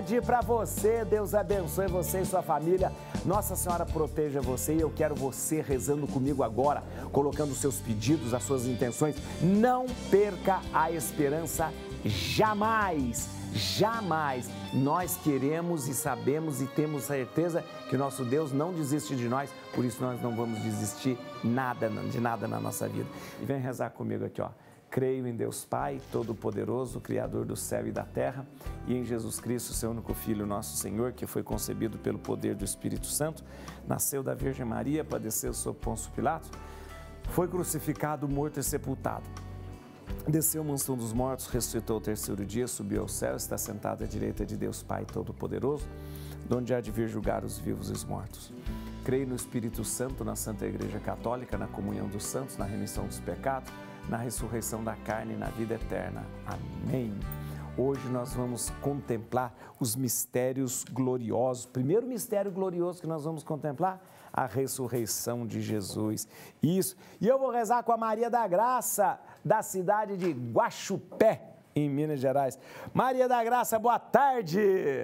tarde para você. Deus abençoe você e sua família. Nossa Senhora proteja você e eu quero você rezando comigo agora, colocando os seus pedidos, as suas intenções. Não perca a esperança jamais, jamais. Nós queremos e sabemos e temos certeza que o nosso Deus não desiste de nós, por isso nós não vamos desistir de nada na nossa vida. E vem rezar comigo aqui, ó. Creio em Deus Pai, Todo-Poderoso, Criador do céu e da terra, e em Jesus Cristo, seu único Filho, nosso Senhor, que foi concebido pelo poder do Espírito Santo, nasceu da Virgem Maria, padeceu sob Pôncio Pilatos, foi crucificado, morto e sepultado. Desceu à mansão dos mortos, ressuscitou ao terceiro dia, subiu ao céu, está sentado à direita de Deus Pai Todo-Poderoso, de onde há de vir julgar os vivos e os mortos. Creio no Espírito Santo, na Santa Igreja Católica, na comunhão dos santos, na remissão dos pecados, na ressurreição da carne e na vida eterna. Amém. Hoje nós vamos contemplar os mistérios gloriosos. Primeiro mistério glorioso que nós vamos contemplar, a ressurreição de Jesus. Isso. E eu vou rezar com a Maria da Graça, da cidade de Guaxupé, em Minas Gerais. Maria da Graça, boa tarde.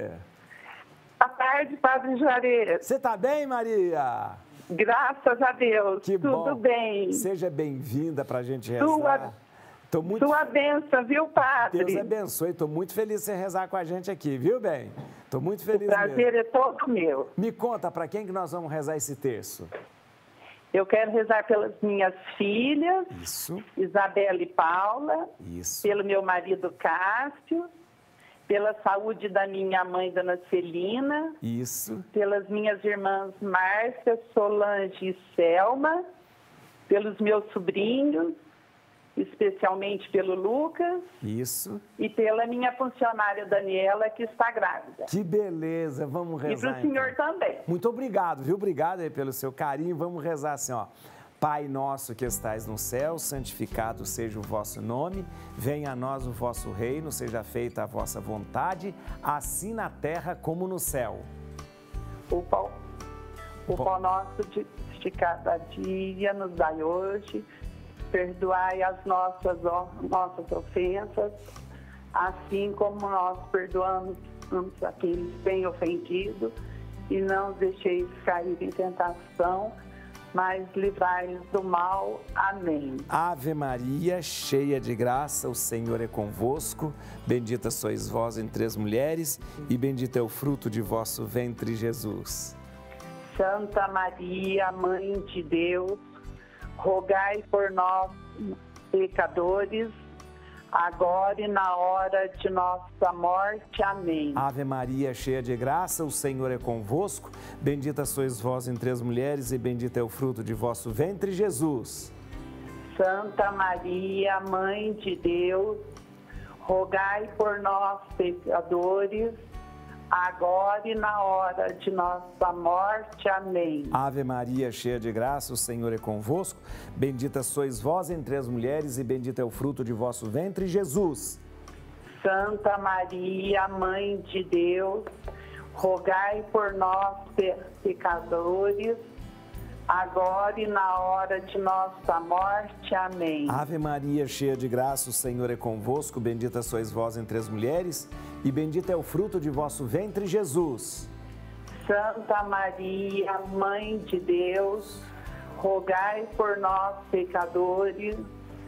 Boa tarde, Padre Juarez. Você está bem, Maria? Graças a Deus, que tudo bom. Bem. Seja bem-vinda para a gente rezar. Sua bênção, viu, Padre? Deus abençoe, estou muito feliz de você rezar com a gente aqui, viu, bem? Estou muito feliz mesmo. O prazer é todo meu. Me conta, para quem que nós vamos rezar esse terço? Eu quero rezar pelas minhas filhas, isso. Isabela e Paula, isso. Pelo meu marido Cássio, pela saúde da minha mãe, Dona Celina. Isso. Pelas minhas irmãs Márcia, Solange e Selma. Pelos meus sobrinhos, especialmente pelo Lucas. Isso. E pela minha funcionária Daniela, que está grávida. Que beleza, vamos rezar. E para o senhor então também. Muito obrigado, viu? Obrigado aí pelo seu carinho. Vamos rezar assim, ó. Pai nosso que estais no céu, santificado seja o vosso nome, venha a nós o vosso reino, seja feita a vossa vontade, assim na terra como no céu. O pão nosso de cada dia nos dai hoje, perdoai as nossas ofensas, assim como nós perdoamos a quem nos tem ofendido, e não os deixeis cair em tentação, mas livrai-nos do mal. Amém. Ave Maria, cheia de graça, o Senhor é convosco. Bendita sois vós entre as mulheres, e bendito é o fruto de vosso ventre, Jesus. Santa Maria, Mãe de Deus, rogai por nós, pecadores, agora e na hora de nossa morte. Amém. Ave Maria, cheia de graça, o Senhor é convosco. Bendita sois vós entre as mulheres e bendito é o fruto de vosso ventre, Jesus. Santa Maria, Mãe de Deus, rogai por nós, pecadores, agora e na hora de nossa morte. Amém. Ave Maria, cheia de graça, o Senhor é convosco. Bendita sois vós entre as mulheres e bendito é o fruto de vosso ventre, Jesus. Santa Maria, Mãe de Deus, rogai por nós, pecadores, agora e na hora de nossa morte. Amém. Ave Maria, cheia de graça, o Senhor é convosco. Bendita sois vós entre as mulheres e bendito é o fruto de vosso ventre, Jesus. Santa Maria, Mãe de Deus, rogai por nós, pecadores,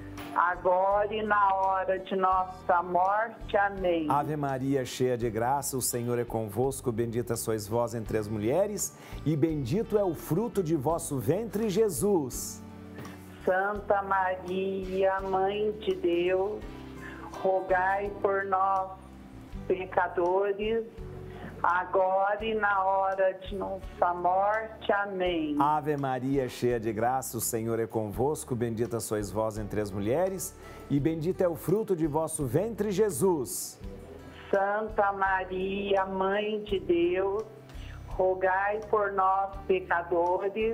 agora e na hora de nossa morte. Amém. Ave Maria, cheia de graça, o Senhor é convosco. Bendita sois vós entre as mulheres e bendito é o fruto de vosso ventre, Jesus. Santa Maria, Mãe de Deus, rogai por nós, pecadores, agora e na hora de nossa morte. Amém. Ave Maria, cheia de graça, o Senhor é convosco. Bendita sois vós entre as mulheres e bendito é o fruto de vosso ventre, Jesus. Santa Maria, Mãe de Deus, rogai por nós, pecadores,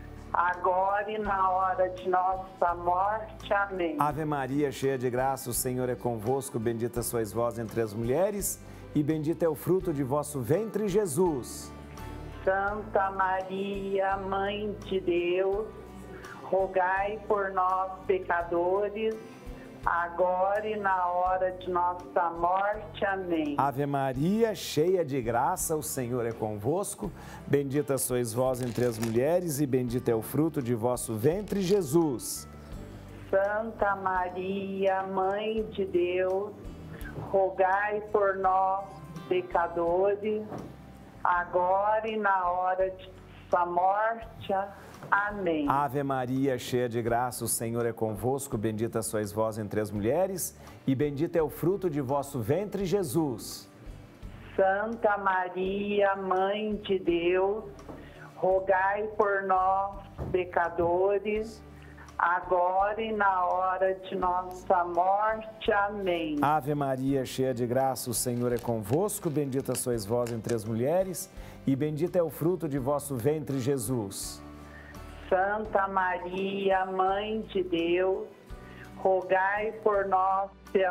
agora e na hora de nossa morte. Amém. Ave Maria, cheia de graça, o Senhor é convosco. Bendita sois vós entre as mulheres e bendito é o fruto de vosso ventre, Jesus. Santa Maria, Mãe de Deus, rogai por nós, pecadores, agora e na hora de nossa morte. Amém. Ave Maria, cheia de graça, o Senhor é convosco. Bendita sois vós entre as mulheres e bendito é o fruto de vosso ventre, Jesus. Santa Maria, Mãe de Deus, rogai por nós, pecadores, agora e na hora de nossa morte. Amém. Ave Maria, cheia de graça, o Senhor é convosco. Bendita sois vós entre as mulheres e bendito é o fruto de vosso ventre, Jesus. Santa Maria, Mãe de Deus, rogai por nós, pecadores, agora e na hora de nossa morte. Amém. Ave Maria, cheia de graça, o Senhor é convosco. Bendita sois vós entre as mulheres e bendito é o fruto de vosso ventre, Jesus. Santa Maria, Mãe de Deus, rogai por nós,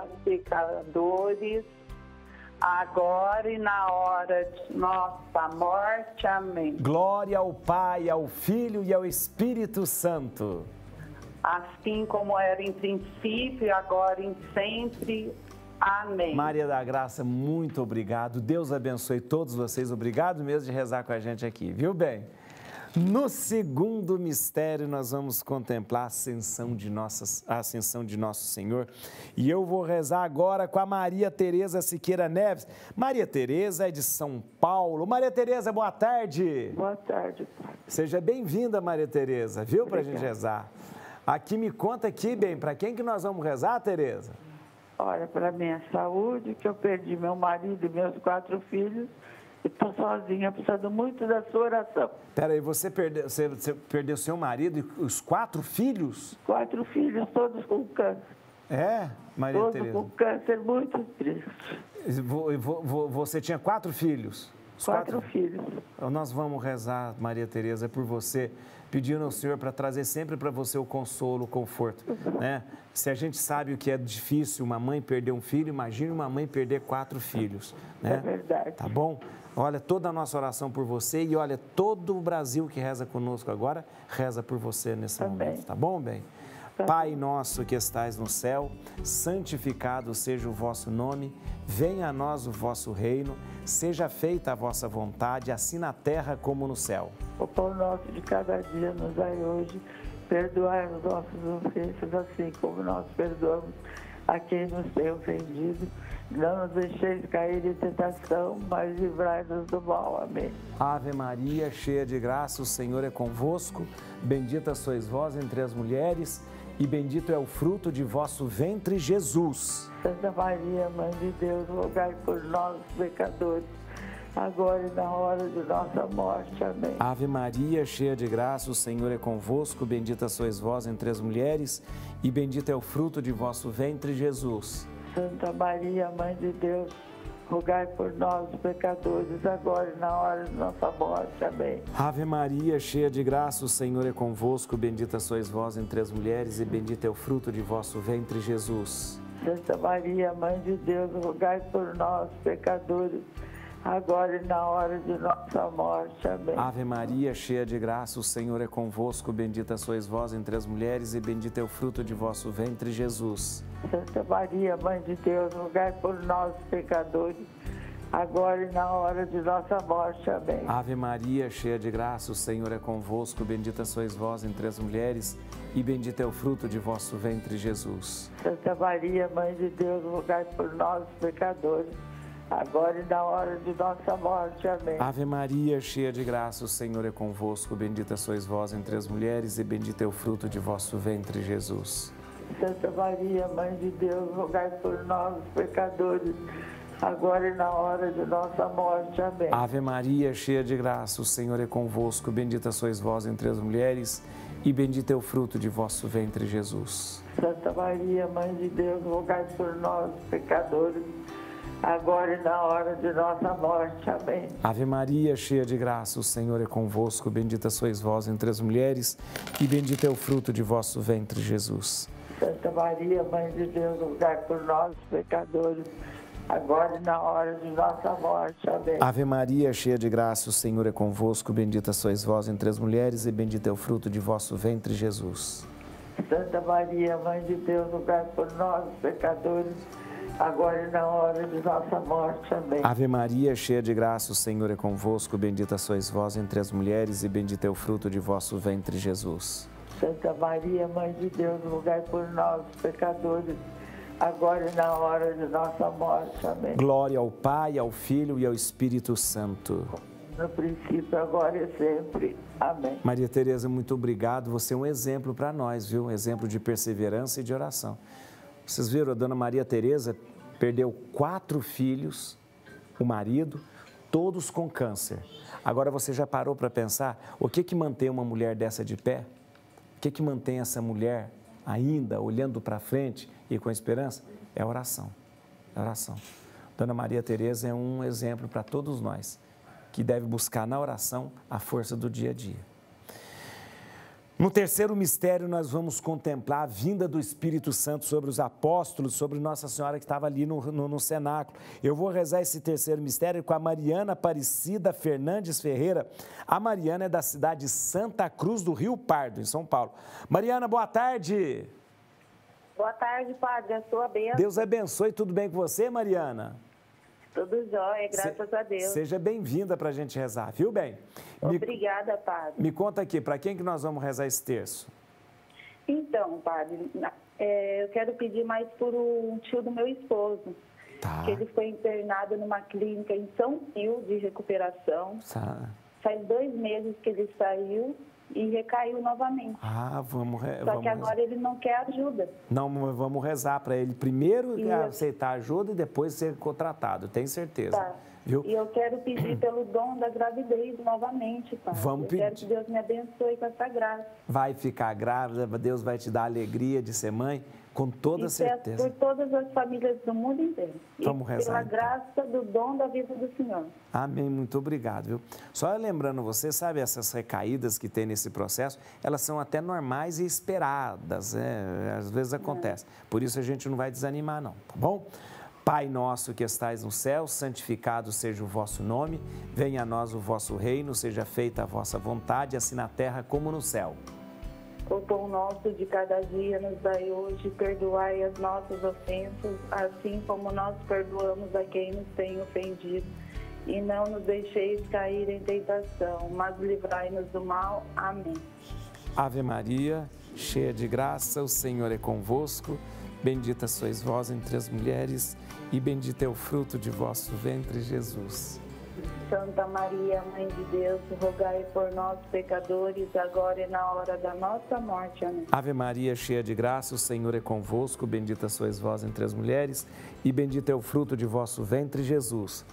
pecadores, agora e na hora de nossa morte. Amém. Glória ao Pai, ao Filho e ao Espírito Santo. Assim como era em princípio, agora e sempre. Amém. Maria da Graça, muito obrigado. Deus abençoe todos vocês. Obrigado mesmo de rezar com a gente aqui, viu bem? No segundo mistério, nós vamos contemplar a ascensão de Nosso Senhor. E eu vou rezar agora com a Maria Tereza Siqueira Neves. Maria Tereza é de São Paulo. Maria Tereza, boa tarde. Boa tarde, pai. Seja bem-vinda, Maria Tereza, viu, para a gente rezar. Aqui me conta aqui, bem, para quem que nós vamos rezar, Tereza? Olha, para minha saúde, que eu perdi meu marido e meus 4 filhos. Estou sozinha, precisando muito da sua oração. Peraí, você perdeu seu marido e os 4 filhos? 4 filhos, todos com câncer. É, Maria todos Tereza? com câncer, muito triste. Você tinha 4 filhos? 4 filhos. Nós vamos rezar, Maria Tereza, por você, pedindo ao Senhor para trazer sempre para você o consolo, o conforto, né? Se a gente sabe o que é difícil uma mãe perder um filho, imagine uma mãe perder 4 filhos, né? É verdade. Tá bom? Olha, toda a nossa oração por você e olha, todo o Brasil que reza conosco agora, reza por você nesse momento, tá bom, bem? Pai nosso que estais no céu, santificado seja o vosso nome, venha a nós o vosso reino, seja feita a vossa vontade, assim na terra como no céu. O pão nosso de cada dia nos dai hoje, perdoai os nossos ofensas, assim como nós perdoamos a quem nos tem ofendido. Não nos deixeis cair em tentação, mas livrai-nos do mal. Amém. Ave Maria, cheia de graça, o Senhor é convosco. Bendita sois vós entre as mulheres e bendito é o fruto de vosso ventre, Jesus. Santa Maria, Mãe de Deus, rogai por nós, pecadores, agora e na hora de nossa morte. Amém. Ave Maria, cheia de graça, o Senhor é convosco. Bendita sois vós entre as mulheres e bendito é o fruto de vosso ventre, Jesus. Santa Maria, Mãe de Deus, rogai por nós, pecadores, agora e na hora de nossa morte. Amém. Ave Maria, cheia de graça, o Senhor é convosco. Bendita sois vós entre as mulheres e bendito é o fruto de vosso ventre, Jesus. Santa Maria, Mãe de Deus, rogai por nós, pecadores, agora e na hora de nossa morte. Amém. Ave Maria, cheia de graça, o Senhor é convosco. Bendita sois vós entre as mulheres e bendito é o fruto de vosso ventre, Jesus. Santa Maria, Mãe de Deus, rogai por nós, pecadores, agora e na hora de nossa morte. Amém. Ave Maria, cheia de graça, o Senhor é convosco. Bendita sois vós entre as mulheres e bendito é o fruto de vosso ventre, Jesus. Santa Maria, Mãe de Deus, rogai por nós, pecadores, agora e na hora de nossa morte. Amém. Ave Maria, cheia de graça, o Senhor é convosco. Bendita sois vós entre as mulheres e bendito é o fruto de vosso ventre, Jesus. Santa Maria, Mãe de Deus, rogai por nós, pecadores, agora e na hora de nossa morte. Amém. Ave Maria, cheia de graça, o Senhor é convosco. Bendita sois vós entre as mulheres e bendito é o fruto de vosso ventre, Jesus. Santa Maria, Mãe de Deus, rogai por nós, pecadores, agora e na hora de nossa morte. Amém. Ave Maria, cheia de graça, o Senhor é convosco. Bendita sois vós entre as mulheres e bendito é o fruto de vosso ventre, Jesus. Santa Maria, Mãe de Deus, rogai por nós, pecadores, agora e na hora de nossa morte. Amém. Ave Maria, cheia de graça, o Senhor é convosco. Bendita sois vós entre as mulheres e bendito é o fruto de vosso ventre, Jesus. Santa Maria, Mãe de Deus, rogai por nós, pecadores, agora e na hora de nossa morte. Amém. Ave Maria, cheia de graça, o Senhor é convosco. Bendita sois vós entre as mulheres e bendito é o fruto de vosso ventre, Jesus. Santa Maria, Mãe de Deus, rogai por nós, pecadores, agora e na hora de nossa morte. Amém. Glória ao Pai, ao Filho e ao Espírito Santo. No princípio, agora e sempre. Amém. Maria Tereza, muito obrigado. Você é um exemplo para nós, viu? Um exemplo de perseverança e de oração. Vocês viram, a dona Maria Tereza perdeu 4 filhos, o marido, todos com câncer. Agora você já parou para pensar o que mantém uma mulher dessa de pé? O que mantém essa mulher ainda olhando para frente e com esperança? É a oração. É a oração. Dona Maria Tereza é um exemplo para todos nós, que deve buscar na oração a força do dia a dia. No terceiro mistério, nós vamos contemplar a vinda do Espírito Santo sobre os apóstolos, sobre Nossa Senhora que estava ali no cenáculo. Eu vou rezar esse terceiro mistério com a Mariana Aparecida Fernandes Ferreira. A Mariana é da cidade de Santa Cruz do Rio Pardo, em São Paulo. Mariana, boa tarde. Boa tarde, Padre. A sua bênção. Deus abençoe. Tudo bem com você, Mariana? Tudo jóia, graças a Deus. Seja bem-vinda para a gente rezar, viu, bem? Obrigada, Padre. Me conta aqui, para quem que nós vamos rezar esse terço? Então, Padre, eu quero pedir mais por um tio do meu esposo. Tá. Que ele foi internado numa clínica em São Pio de recuperação. Tá. Faz 2 meses que ele saiu e recaiu novamente. Vamos Só que agora ele não quer ajuda. Não, vamos rezar para ele primeiro aceitar ajuda e depois ser contratado, tenho certeza. Tá. Viu? E eu quero pedir pelo dom da gravidez novamente, Pai. Vamos pedir. Quero que Deus me abençoe com essa graça. Vai ficar grávida, Deus vai te dar a alegria de ser mãe, com toda certeza. Por todas as famílias do mundo inteiro. Vamos rezar, pela então. graça do dom da vida do Senhor. Amém, muito obrigado, viu? Só lembrando você, sabe, essas recaídas que tem nesse processo, elas são até normais e esperadas, né? Às vezes acontece. Por isso a gente não vai desanimar não, tá bom? Pai nosso que estais no céu, santificado seja o vosso nome, venha a nós o vosso reino, seja feita a vossa vontade, assim na terra como no céu. O pão nosso de cada dia nos dai hoje, perdoai as nossas ofensas, assim como nós perdoamos a quem nos tem ofendido. E não nos deixeis cair em tentação, mas livrai-nos do mal. Amém. Ave Maria, cheia de graça, o Senhor é convosco. Bendita sois vós entre as mulheres, e bendito é o fruto de vosso ventre, Jesus. Santa Maria, Mãe de Deus, rogai por nós, pecadores, agora e na hora da nossa morte. Amém. Ave Maria, cheia de graça, o Senhor é convosco. Bendita sois vós entre as mulheres, e bendito é o fruto de vosso ventre, Jesus.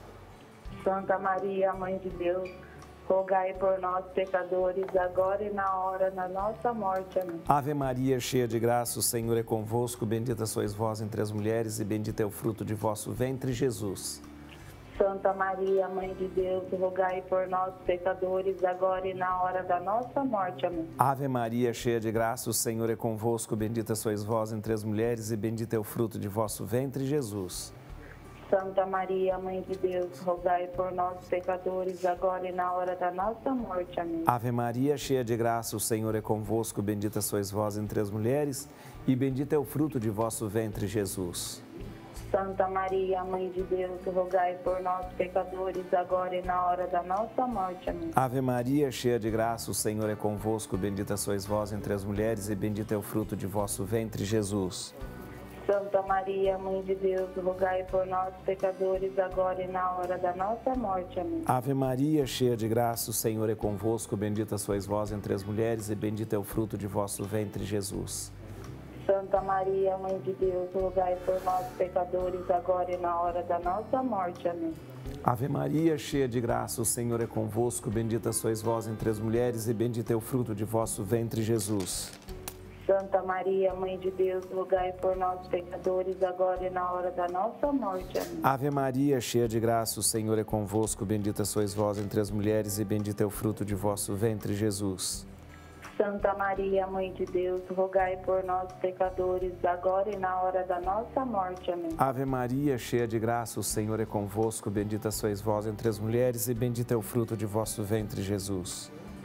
Santa Maria, Mãe de Deus, rogai por nós, pecadores, agora e na hora da nossa morte. Amém. Ave Maria, cheia de graça, o Senhor é convosco. Bendita sois vós entre as mulheres, e bendito é o fruto de vosso ventre, Jesus. Santa Maria, Mãe de Deus, rogai por nós, pecadores, agora e na hora da nossa morte. Amém. Ave Maria, cheia de graça, o Senhor é convosco. Bendita sois vós entre as mulheres, e bendito é o fruto de vosso ventre, Jesus. Santa Maria, Mãe de Deus, rogai por nós, pecadores, agora e na hora da nossa morte. Amém. Ave Maria, cheia de graça, o Senhor é convosco. Bendita sois vós entre as mulheres, e bendito é o fruto de vosso ventre, Jesus. Santa Maria, Mãe de Deus, rogai por nós, pecadores, agora e na hora da nossa morte. Amém. Ave Maria, cheia de graça, o Senhor é convosco. Bendita sois vós entre as mulheres, e bendito é o fruto de vosso ventre, Jesus. Santa Maria, Mãe de Deus, rogai por nós, pecadores, agora e na hora da nossa morte. Amém. Ave Maria, cheia de graça, o Senhor é convosco. Bendita sois vós entre as mulheres, e bendito é o fruto de vosso ventre, Jesus. Santa Maria, Mãe de Deus, rogai por nós, pecadores, agora e na hora da nossa morte. Amém. Ave Maria, cheia de graça, o Senhor é convosco. Bendita sois vós entre as mulheres, e bendito é o fruto de vosso ventre, Jesus. Santa Maria, Mãe de Deus, rogai por nós, pecadores, agora e na hora da nossa morte. Amém. Ave Maria, cheia de graça, o Senhor é convosco. Bendita sois vós entre as mulheres, e bendito é o fruto de vosso ventre, Jesus. Santa Maria, Mãe de Deus, rogai por nós, pecadores, agora e na hora da nossa morte. Amém. Ave Maria, cheia de graça, o Senhor é convosco. Bendita sois vós entre as mulheres, e bendito é o fruto de vosso ventre, Jesus.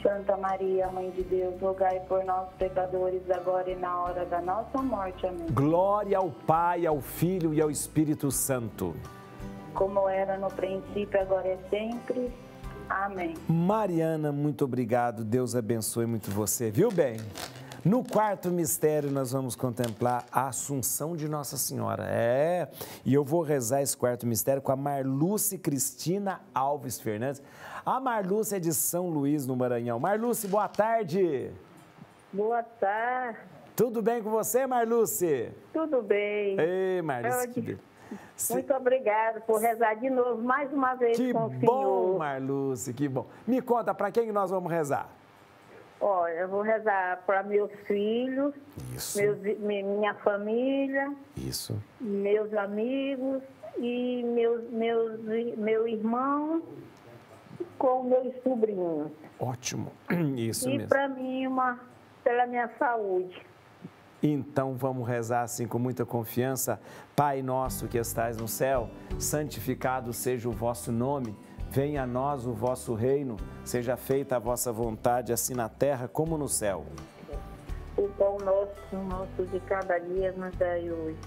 Santa Maria, Mãe de Deus, rogai por nós, pecadores, agora e na hora da nossa morte. Amém. Glória ao Pai, ao Filho e ao Espírito Santo. Como era no princípio, agora é sempre. Amém. Mariana, muito obrigado. Deus abençoe muito você, viu bem? No quarto mistério, nós vamos contemplar a Assunção de Nossa Senhora. E eu vou rezar esse quarto mistério com a Marluce Cristina Alves Fernandes. A Marluce é de São Luís, no Maranhão. Marluce, boa tarde. Boa tarde. Tudo bem com você, Marluce? Tudo bem. Ei, Marluce. Muito obrigada por rezar de novo, mais uma vez com o Senhor. Que bom, Marluce, que bom. Me conta, para quem nós vamos rezar? Olha, eu vou rezar para meus filhos, Isso. minha família, Isso. meus amigos e meu irmão com meus sobrinhos. Ótimo, isso E mesmo. para mim, pela minha saúde. Então vamos rezar assim com muita confiança. Pai nosso que estais no céu, santificado seja o vosso nome. Venha a nós o vosso reino, seja feita a vossa vontade, assim na terra como no céu. O pão nosso de cada dia nos dai hoje.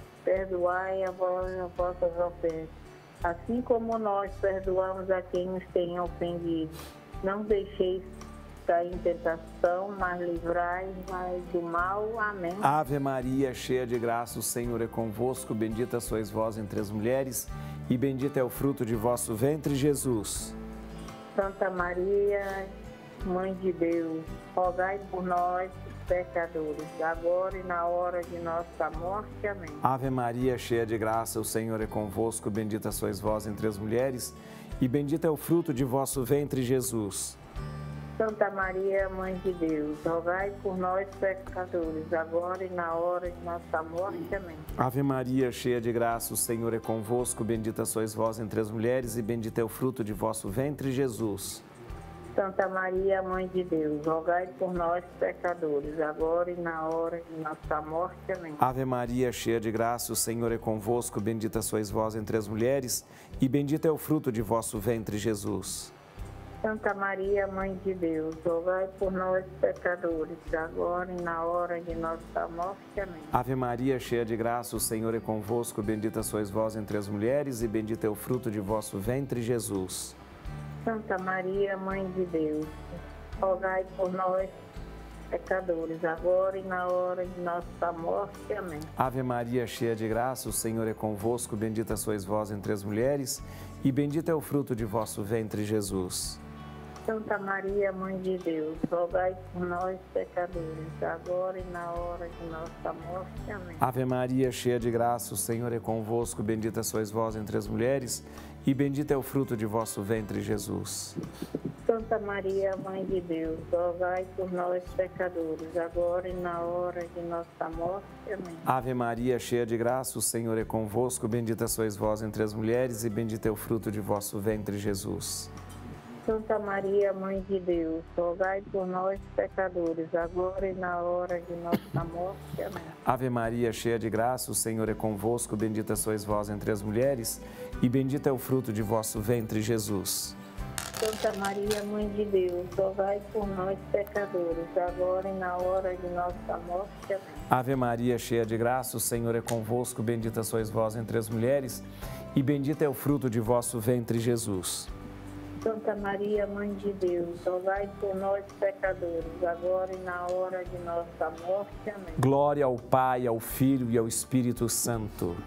Perdoai as vossas ofensas, assim como nós perdoamos a quem nos tem ofendido. Não deixeis cair em tentação, mas livrai-nos do mal. Amém. Ave Maria, cheia de graça, o Senhor é convosco. Bendita sois vós entre as mulheres, e bendito é o fruto de vosso ventre, Jesus. Santa Maria, Mãe de Deus, rogai por nós, pecadores, agora e na hora de nossa morte. Amém. Ave Maria, cheia de graça, o Senhor é convosco. Bendita sois vós entre as mulheres, e bendito é o fruto de vosso ventre, Jesus. Santa Maria, Mãe de Deus, rogai por nós, pecadores, agora e na hora de nossa morte. Amém. Ave Maria, cheia de graça, o Senhor é convosco. Bendita sois vós entre as mulheres, e bendito é o fruto de vosso ventre, Jesus. Santa Maria, Mãe de Deus, rogai por nós, pecadores, agora e na hora de nossa morte. Amém. Ave Maria, cheia de graça, o Senhor é convosco. Bendita sois vós entre as mulheres, e bendito é o fruto de vosso ventre, Jesus. Santa Maria, Mãe de Deus, rogai por nós, pecadores, agora e na hora de nossa morte. Amém. Ave Maria, cheia de graça, o Senhor é convosco. Bendita sois vós entre as mulheres, e bendito é o fruto de vosso ventre, Jesus. Santa Maria, Mãe de Deus, rogai por nós, pecadores, agora e na hora de nossa morte. Amém. Ave Maria, cheia de graça, o Senhor é convosco. Bendita sois vós entre as mulheres, e bendito é o fruto de vosso ventre, Jesus. Santa Maria, Mãe de Deus, rogai por nós, pecadores, agora e na hora de nossa morte. Amém. Ave Maria, cheia de graça, o Senhor é convosco. Bendita sois vós entre as mulheres, e bendito é o fruto de vosso ventre, Jesus. Santa Maria, Mãe de Deus, rogai por nós, pecadores, agora e na hora de nossa morte. Amém. Ave Maria, cheia de graça, o Senhor é convosco. Bendita sois vós entre as mulheres, e bendito é o fruto de vosso ventre, Jesus. Santa Maria, Mãe de Deus, rogai por nós, pecadores, agora e na hora de nossa morte. Amém. Ave Maria, cheia de graça, o Senhor é convosco. Bendita sois vós entre as mulheres, e bendito é o fruto de vosso ventre, Jesus. Santa Maria, Mãe de Deus, rogai por nós, pecadores, agora e na hora de nossa morte. Amém. Ave Maria, cheia de graça, o Senhor é convosco. Bendita sois vós entre as mulheres, e bendito é o fruto de vosso ventre, Jesus. Santa Maria, Mãe de Deus, rogai por nós, pecadores, agora e na hora de nossa morte. Amém. Glória ao Pai, ao Filho e ao Espírito Santo.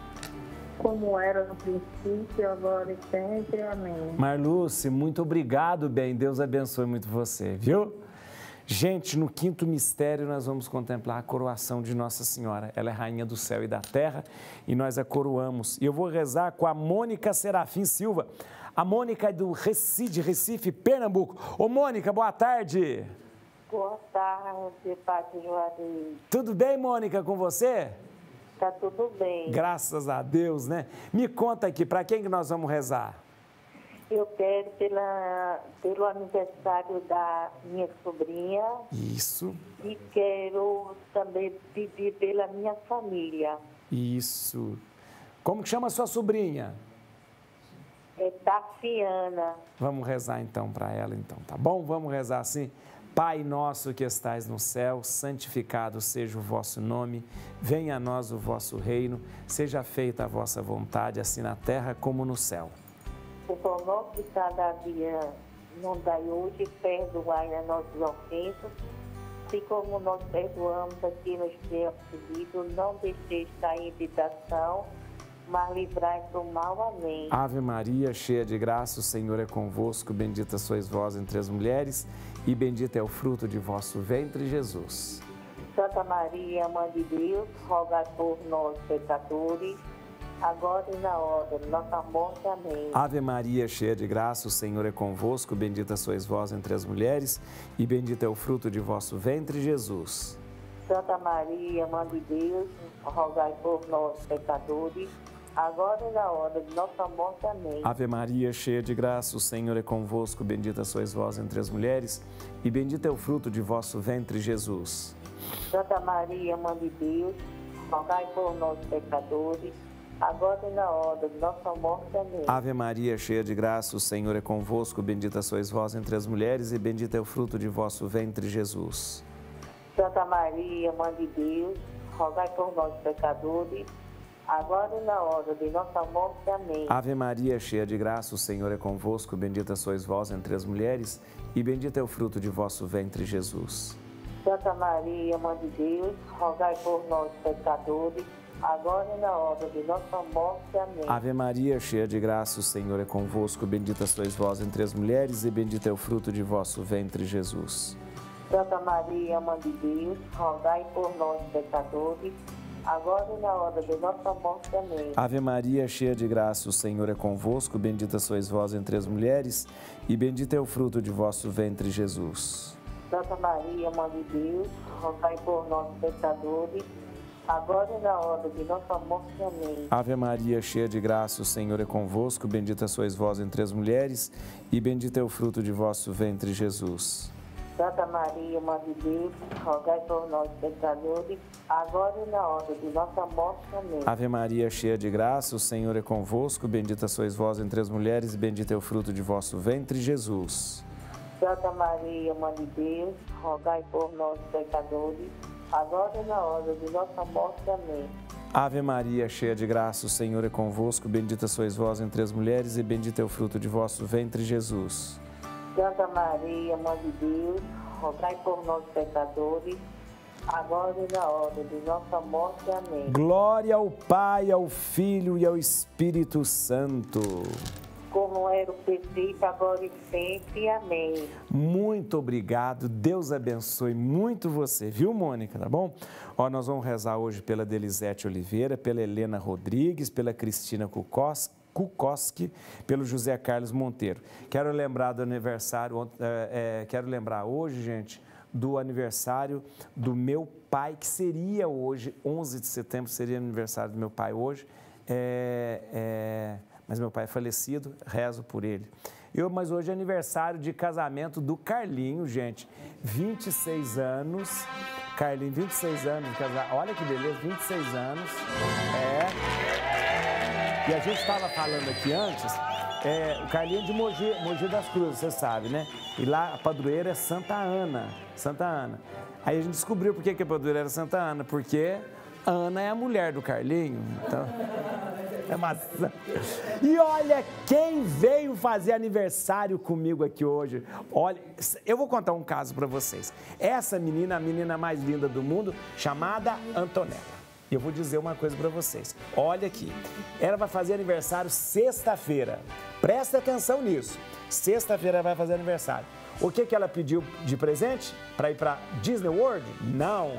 Como era no princípio, agora e sempre. Amém. Marluce, muito obrigado, bem. Deus abençoe muito você, viu? Gente, no quinto mistério nós vamos contemplar a coroação de Nossa Senhora. Ela é rainha do céu e da terra e nós a coroamos. E eu vou rezar com a Mônica Serafim Silva. A Mônica é do Recife, Pernambuco. Ô, Mônica, boa tarde. Boa tarde, Padre Juarez. Tudo bem, Mônica, com você? Tá tudo bem. Graças a Deus, né? Me conta aqui, para quem que nós vamos rezar? Eu quero pelo aniversário da minha sobrinha. Isso. E quero também pedir pela minha família. Isso. Como que chama a sua sobrinha? É Tafiana. Vamos rezar então para ela, então, tá bom? Vamos rezar assim Pai nosso que estais no céu, santificado seja o vosso nome, venha a nós o vosso reino, seja feita a vossa vontade, assim na terra como no céu. O pão nosso de cada dia nos dai hoje, perdoai as nossas ofensas, assim como nós perdoamos a quem nos tem ofendido, não deixeis cair em tentação, mas livrai do mal. Amém. Ave Maria, cheia de graça, o Senhor é convosco, bendita sois vós entre as mulheres, e bendito é o fruto de vosso ventre, Jesus. Santa Maria, Mãe de Deus, rogai por nós, pecadores, agora e na hora de nossa morte. Amém. Ave Maria, cheia de graça, o Senhor é convosco, bendita sois vós entre as mulheres, e bendito é o fruto de vosso ventre, Jesus. Santa Maria, Mãe de Deus, rogai por nós, pecadores, agora e na hora de nossa morte. Amém. Ave Maria, cheia de graça, o Senhor é convosco, bendita sois vós entre as mulheres, e bendito é o fruto de vosso ventre, Jesus. Santa Maria, Mãe de Deus, rogai por nós, pecadores, agora e na hora de nossa morte. Amém. Ave Maria, cheia de graça, o Senhor é convosco, bendita sois vós entre as mulheres, e bendito é o fruto de vosso ventre, Jesus. Santa Maria, Mãe de Deus, rogai por nós, pecadores, agora e na hora de nossa morte. Amém. Ave Maria, cheia de graça, o Senhor é convosco, bendita sois vós entre as mulheres, e bendito é o fruto de vosso ventre, Jesus. Santa Maria, Mãe de Deus, rogai por nós, pecadores, agora e na hora de nossa morte. Amém. Ave Maria, cheia de graça, o Senhor é convosco, bendita sois vós entre as mulheres, e bendito é o fruto de vosso ventre, Jesus. Santa Maria, Mãe de Deus, rogai por nós, pecadores, agora e na hora de nossa morte. Amém. Ave Maria, cheia de graça, o Senhor é convosco, bendita sois vós entre as mulheres, e bendito é o fruto de vosso ventre, Jesus. Santa Maria, Mãe de Deus, rogai por nós, pecadores, agora e na hora de nossa morte. Amém. Ave Maria, cheia de graça, o Senhor é convosco, bendita sois vós entre as mulheres, e bendito é o fruto de vosso ventre, Jesus. Santa Maria, Mãe de Deus, rogai por nós, pecadores, agora e na hora de nossa morte. Amém. Ave Maria, cheia de graça, o Senhor é convosco, bendita sois vós entre as mulheres, e bendito é o fruto de vosso ventre, Jesus. Santa Maria, Mãe de Deus, rogai por nós, pecadores, agora e na hora de nossa morte. Amém. Ave Maria, cheia de graça, o Senhor é convosco, bendita sois vós entre as mulheres, e bendito é o fruto de vosso ventre, Jesus. Santa Maria, Mãe de Deus, rogai por nós, pecadores, agora e na hora de nossa morte. Amém. Glória ao Pai, ao Filho e ao Espírito Santo. Como era o princípio, agora e sempre. Amém. Muito obrigado, Deus abençoe muito você, viu, Mônica, tá bom? Ó, nós vamos rezar hoje pela Delisete Oliveira, pela Helena Rodrigues, pela Cristina Kukoski, pelo José Carlos Monteiro. Quero lembrar do aniversário, quero lembrar hoje, gente, do aniversário do meu pai, que seria hoje, 11 de setembro, seria aniversário do meu pai hoje, mas meu pai é falecido, rezo por ele. Mas hoje é aniversário de casamento do Carlinho, gente, 26 anos, Carlinho, 26 anos de casamento, olha que beleza, 26 anos, E a gente estava falando aqui antes, o Carlinho é de Mogi das Cruzes, você sabe, né? E lá a padroeira é Santa Ana. Aí a gente descobriu por que a padroeira era Santa Ana, porque Ana é a mulher do Carlinho, então... É maçã. E olha quem veio fazer aniversário comigo aqui hoje. Olha, eu vou contar um caso para vocês. Essa menina, a menina mais linda do mundo, chamada Antonella. E eu vou dizer uma coisa para vocês. Olha aqui, ela vai fazer aniversário sexta-feira. Presta atenção nisso. Sexta-feira vai fazer aniversário. O que ela pediu de presente? Para ir para Disney World? Não.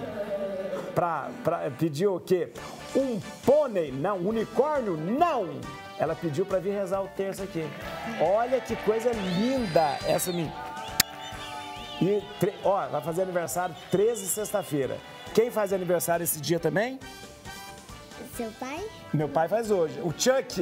Pediu o quê? Um pônei? Não. Unicórnio? Não. Ela pediu para vir rezar o terço aqui. Olha que coisa linda essa menina. E, vai fazer aniversário 13 sexta-feira. Quem faz aniversário esse dia também? Seu pai? Meu pai faz hoje. O Chuck.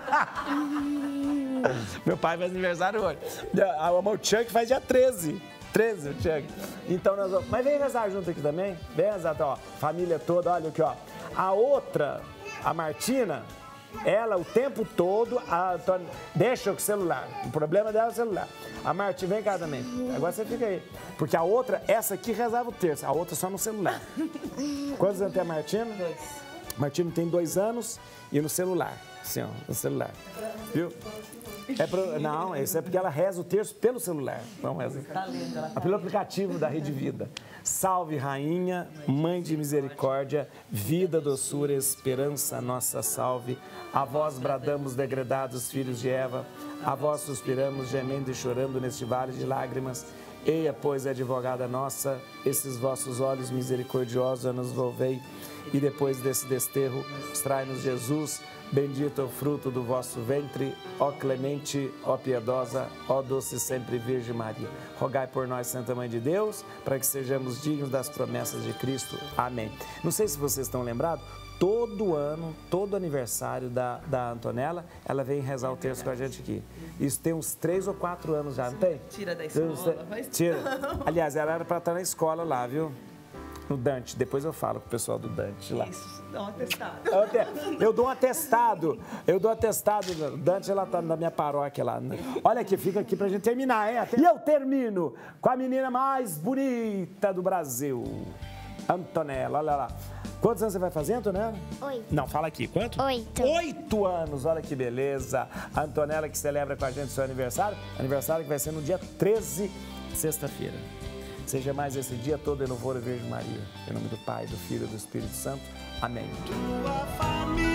Meu pai faz aniversário hoje. O Chuck faz dia 13. 13, o Chuck. Então nós vamos... Mas vem rezar junto aqui também. Vem rezar, ó. Família toda, olha aqui, ó. A outra, a Martina, Ela, o tempo todo, a Antônia, deixa com o celular. O problema dela é o celular. A Martinha, vem cá também. Agora você fica aí. Porque a outra, essa aqui rezava o terço, a outra só no celular. Quantos anos tem a Martina? 2. Martina tem 2 anos e no celular. Assim, ó, no celular. Viu? Não, isso é porque ela reza o terço pelo celular. Não reza. Tá lindo, ela tá Pelo aplicativo da Rede Vida. Salve, Rainha, Mãe de Misericórdia, vida, doçura, esperança, nossa salve. A vós bradamos, degredados filhos de Eva, a vós suspiramos, gemendo e chorando neste vale de lágrimas. Eia, pois, advogada nossa, esses vossos olhos misericordiosos nos volvei, e depois desse desterro, trai-nos Jesus. Bendito é o fruto do vosso ventre, ó clemente, ó piedosa, ó doce sempre Virgem Maria. Rogai por nós, Santa Mãe de Deus, para que sejamos dignos das promessas de Cristo. Amém. Não sei se vocês estão lembrados, todo ano, todo aniversário da Antonella, ela vem rezar o terço com a gente aqui. Isso tem uns 3 ou 4 anos já, não tem? Tira da escola. Tira. Aliás, ela era para estar na escola lá, viu? No Dante, depois eu falo com o pessoal do Dante lá. Isso, dá um atestado. Eu dou um atestado. Dante, ela tá na minha paróquia lá. Olha aqui, fica aqui pra gente terminar, hein? E eu termino com a menina mais bonita do Brasil, Antonella, olha lá. Quantos anos você vai fazer, Antonella? 8. Não, fala aqui, quanto? 8. 8 anos, olha que beleza. A Antonella que celebra com a gente seu aniversário que vai ser no dia 13, sexta-feira. Seja mais esse dia todo em louvor à Virgem Maria. Em nome do Pai, do Filho e do Espírito Santo. Amém.